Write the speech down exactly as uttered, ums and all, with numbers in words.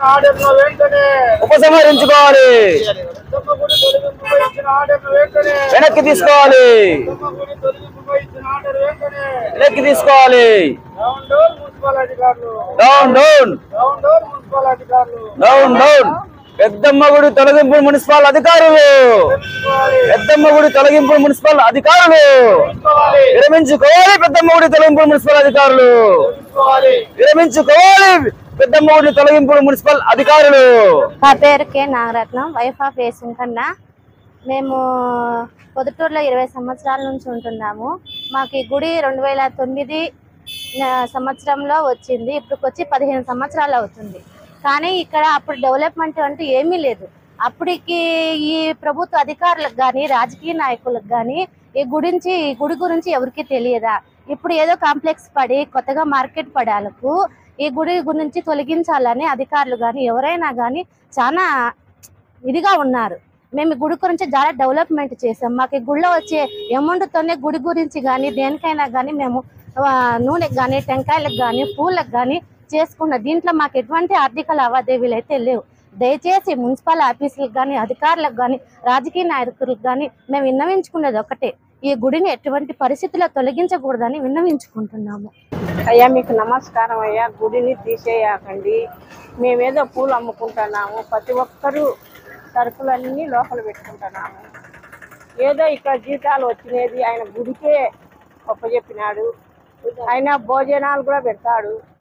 ఉపసంహరించుకోవాలి, వెనక్కి తీసుకోవాలి, వెనక్కి తీసుకోవాలి. Down down down down Peddammagudi తొలగింపు మున్సిపల్ అధికారులు, పెద్దమ్మగుడి తొలగింపు మున్సిపల్ అధికారులు విరమించుకోవాలి. పెద్దమ్మగుడి తొలగింపు మున్సిపల్ అధికారులు విరమించుకోవాలి. పెద్దమ్మగుడి తొలగింపు మున్సిపల్ అధికారులు. నా పేరు K Nagaratnam, wife of Yesunkanna. మేము పొద్దుటూరులో ఇరవై సంవత్సరాల నుంచి ఉంటున్నాము. మాకు ఈ గుడి రెండు వేల తొమ్మిది సంవత్సరంలో వచ్చింది. ఇప్పుడు వచ్చి పదిహేను సంవత్సరాలు అవుతుంది. కానీ ఇక్కడ అప్పుడు డెవలప్మెంట్ అంటూ ఏమీ లేదు. అప్పటికి ఈ ప్రభుత్వ అధికారులకు కానీ రాజకీయ నాయకులకు కానీ ఈ గురించి ఈ గుడి గురించి ఎవరికి తెలియదా? ఇప్పుడు ఏదో కాంప్లెక్స్ పడి కొత్తగా మార్కెట్ పడాలకు ఈ గుడి గురించి తొలగించాలని అధికారులు కానీ ఎవరైనా కానీ చాలా ఇదిగా ఉన్నారు. మేము ఈ గుడి గురించి చాలా డెవలప్మెంట్ చేసాం. మాకు ఈ గుడిలో వచ్చే అమౌంట్తోనే గుడి గురించి కానీ దేనికైనా కానీ మేము నూనెకి కానీ టెంకాయలకు కానీ పూలకు కానీ చేసుకున్న. దీంట్లో మాకు ఎటువంటి ఆర్థిక లావాదేవీలు అయితే లేవు. దయచేసి మున్సిపల్ ఆఫీసులకు కానీ అధికారులకు కానీ రాజకీయ నాయకులకు కానీ మేము విన్నవించుకునేది ఒకటే, ఈ గుడిని ఎటువంటి పరిస్థితుల్లో తొలగించకూడదని విన్నవించుకుంటున్నాము. అయ్యా మీకు నమస్కారం అయ్యా. గుడిని తీసేయకండి. మేమేదో పూలు అమ్ముకుంటున్నాము, ప్రతి ఒక్కరూ సరుకులన్నీ లోపల పెట్టుకుంటున్నాము. ఏదో ఇక్కడ జీతాలు వచ్చినది ఆయన గుడికే ఒప్పచెప్పినాడు. ఆయన భోజనాలు కూడా పెడతాడు.